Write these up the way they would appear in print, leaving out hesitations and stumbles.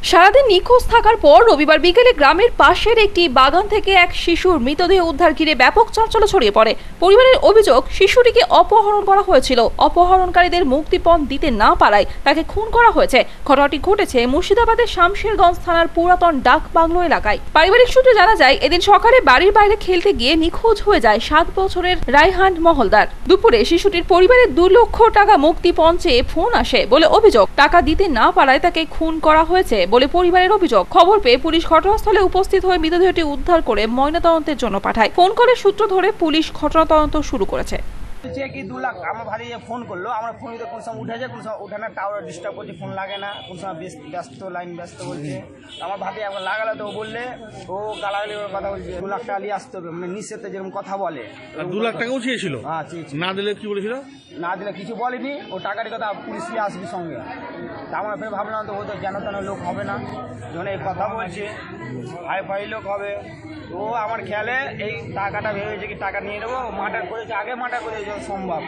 সারাদিন নিখোঁজ থাকার পর রবিবার বিকেলে গ্রামের পাশের একটি বাগান থেকে এক শিশুর মৃতদেহ উদ্ধার ঘিরে ব্যাপক চাঞ্চল্য ছড়িয়ে পড়ে। পরিবারের অভিযোগ, শিশুটিকে অপহরণ করা হয়েছিল। অপহরণকারীদের মুক্তিপণ দিতে না পারায় তাকে খুন করা হয়েছে। ঘটনাটি ঘটেছে মুর্শিদাবাদের শামশেরগঞ্জ থানার পুরাতন ডাক বাংলো এলাকায়। পারিবারিক সূত্রে জানা যায়, এদিন সকালে বাড়ির বাইরে খেলতে গিয়ে নিখোঁজ হয়ে যায় 7 বছরের রায়হান মহলদার। দুপুরে শিশুটির পরিবারের 2 লক্ষ টাকা মুক্তিপণ চেয়ে ফোন আসে বলে অভিযোগ। টাকা দিতে না পারায় তাকে খুন করা হয়েছে বলে পরিবারের অভিযোগ। খবর পেয়ে পুলিশ ঘটনাস্থলে উপস্থিত হয়ে মৃতদেহটি উদ্ধার করে ময়নাতদন্তের জন্য পাঠায়। ফোন কলের সূত্র ধরে পুলিশ ঘটনা তদন্ত শুরু করেছে। কি 2 লাখ আমার ভাই ফোন করলো, আমার ফোন কোন সময় উঠে যায়, কোন সময় উঠে না, টাওয়ার ডিস্টার্ব করছে, ফোন লাগে না, কোন সময় ব্যস্ত, লাইন ব্যস্ত বলছে। আমার ভাবি একবার লাগালে তো বললে ও গালাগালি কথা বলছে, 2 লাখ টাকা নিয়ে আসতে হবে, মানে নিঃস্বার্থে যেরকম কথা বলে। 2 লাখ টাকাও চেয়েছিল? হ্যাঁ চেয়েছিল। না দিলে কি বলেছিল? না দিলে কিছু বলেনি, ও টাকার কথা পুলিশ নিয়ে আসবি সঙ্গে। তা আমরা ফের ভাবলাম তো ও তো যেন তেন লোক হবে না, যখন এই কথা বলছে হাই লোক হবে। তো আমার খেয়ালে এই টাকাটা ভেবেছে কি টাকা নিয়ে নেবো, মার্ডার করেছে, আগে মার্ডার করেছে সম্ভব।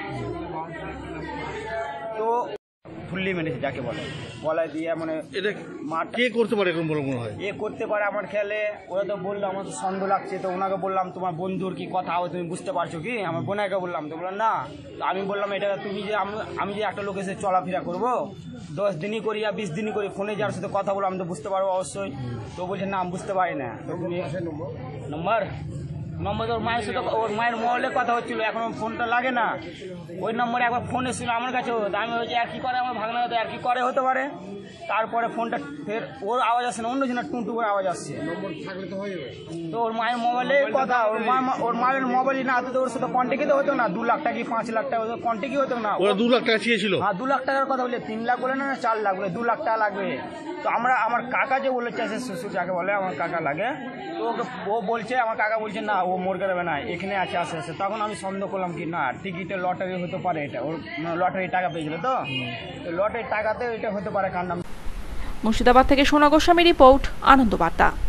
তো ফুললি মেরেছে যাকে বলে, গলায় দিয়ে, মানে এটা কে করতে পারে এরকম বলে মনে হয়? এ করতে পারে আমার খেয়ালে। ওরা তো বললো আমার তো সন্দেহ লাগছে, তো ওনাকে বললাম তোমার বন্ধুর কি কথা হবে তুমি বুঝতে পারছো কি? আমার বোনাকে বললাম, তো বললাম না। আমি বললাম এটা তুমি যে আমি যে একটা লোকের সাথে চলাফেরা করবো 10 দিনই করি আর 20 দিনই করি, ফোনে যার সাথে কথা বলবো আমি তো বুঝতে পারবো অবশ্যই। তো বলছে না আমি বুঝতে পারি না। তো নম্বর ওর মায়ের সাথে, ওর মায়ের মোবাইলে কথা হচ্ছিল, এখন ফোনটা লাগে না। ওই নম্বরে একবার ফোন এসেছিল আমার কাছেও, আমি হচ্ছে আর কি করে, আমার ভাগনা হতো আর কি করে হতে পারে। তারপরে ফোনটা ফের ওর আওয়াজ আসছে না, অন্য জনের টুনটু করে আওয়াজ আসছে। তো ওর মায়ের মোবাইলে কথা, ওর মায়ের মোবাইলে না হতো, ওর সাথে কন্ট্যাক্টই তো হতো না। 2 লাখ টাকা কি 5 লাখ টাকা কন্ট্যাক্টই হতো না। ওরা 2 লাখ টাকা চেয়েছিল। হ্যাঁ 2 লাখ টাকার কথা বলে 3 লাখ বলে না 4 লাখ বলে, 2 লাখ টাকা লাগবে। তো আমার কাকা যে বলেছে, শ্বশুর যাকে বলে আমার কাকা লাগে, তো ও বলছে, আমার কাকা বলছে না ও মোর করবে না, এখানে আছে আসে। তখন আমি সন্দেহ করলাম কি না টিকিটে লটারি হতে পারে, এটা ওর লটারি টাকা পেয়েছিল, তো লটারির টাকাতে এটা হতে পারে কার নাম। মুর্শিদাবাদ থেকে সোনা গোস্বামী রিপোর্ট, আনন্দ বার্তা।